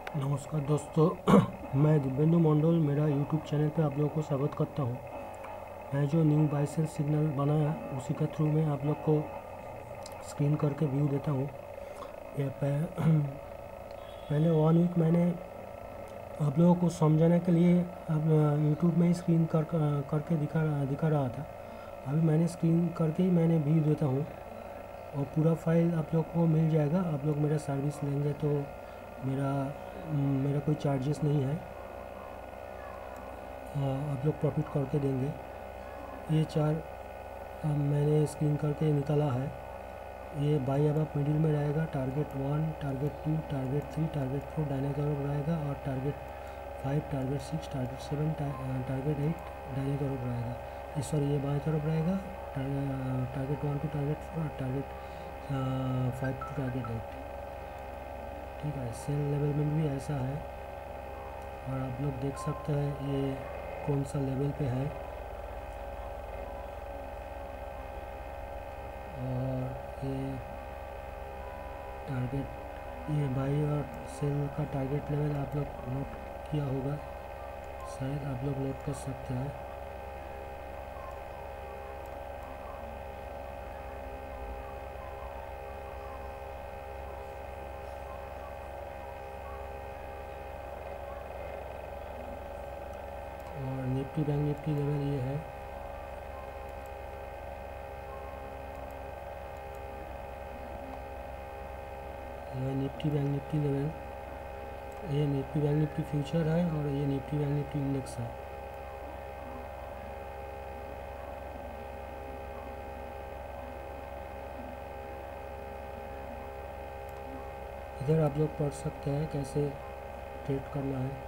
नमस्कार दोस्तों, मैं दिव्येंदु मंडल मेरा यूट्यूब चैनल पे आप लोगों को स्वागत करता हूँ। मैं जो न्यू बाय सेल सिग्नल बनाया उसी के थ्रू में आप लोग को स्क्रीन करके व्यू देता हूँ। ये पहले 1 वीक मैंने आप लोगों को समझाने के लिए अब यूट्यूब में ही स्क्रीन करके दिखा रहा था। अभी मैंने स्क्रीन करके ही मैंने व्यू देता हूँ और पूरा फाइल आप लोग को मिल जाएगा। आप लोग मेरा सर्विस लेंगे तो मेरा कोई चार्जेस नहीं है, आप लोग प्रॉफिट करके देंगे। ये चार मैंने स्क्रीन करके निकाला है। ये बाई अब मिडिल में रहेगा। टारगेट 1, टारगेट 2, टारगेट 3, टारगेट 4 दाहिने तरफ रहेगा और टारगेट 5, टारगेट 6, टारगेट 7, टारगेट 8 दाहिने तरफ रहेगा। सॉरी, ये बाएं तरफ रहेगा। टारगेट 1 टू टारगेट 4 और टारगेट 5 टू टारगेट 8। ठीक है, सेल लेवल में भी ऐसा है और आप लोग देख सकते हैं ये कौन सा लेवल पे है। और ये टारगेट, ये बाई और सेल का टारगेट लेवल आप लोग नोट किया होगा, शायद आप लोग नोट कर सकते हैं। और निफ्टी बैंक निफ्टी लेवल ये है। ये निफ्टी बैंक निफ्टी लेवल, ये निफ्टी बैंक निफ्टी फ्यूचर है और ये निफ्टी बैंक निफ्टी इंडेक्स है। इधर आप लोग पढ़ सकते हैं कैसे ट्रेड करना है।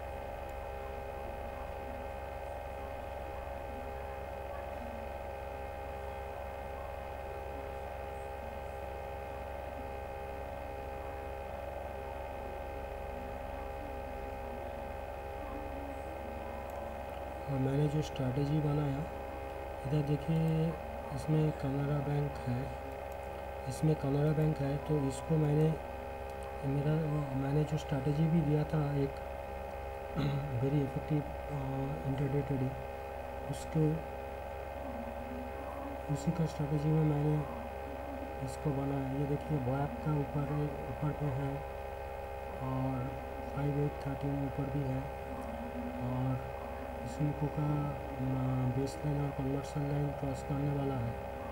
और मैंने जो स्ट्रैटेजी बनाया, इधर देखिए, इसमें कनाडा बैंक है, इसमें कनाडा बैंक है। तो इसको मैंने जो स्ट्रैटेजी भी दिया था एक वेरी इफेक्टिव इंटरडे ट्रेडिंग, उसी का स्ट्रैटेजी में मैंने इसको बनाया। ये देखिए, वैप का ऊपर पे है और 5813 ऊपर भी है और इसी को का बेस लाइन और कन्वर्सन लाइन क्रॉस करने वाला है।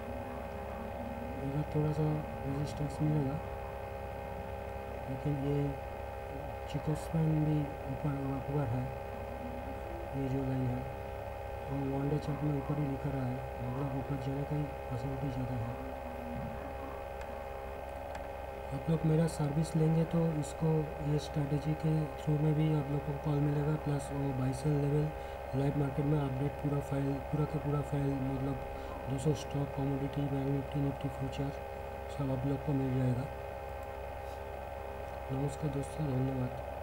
इधर थोड़ा सा रेजिस्टेंस मिलेगा, लेकिन ये चिकोस्पैन भी ऊपर है। ये जो लाइन है वो वन डे चार्ट में ऊपर ही लिखा रहा है, मतलब ऊपर जाने का ही पॉसिबिलिटी ज़्यादा है। आप लोग मेरा सर्विस लेंगे तो इसको ये स्ट्रैटेजी के थ्रू में भी आप लोग को कॉल मिलेगा, प्लस वो buy sell level live market में अपडेट पूरा फाइल मतलब 200 stock, commodity, bank Nifty, Nifty future सब आप लोग को मिल जाएगा। नमस्कार दोस्तों, धन्यवाद।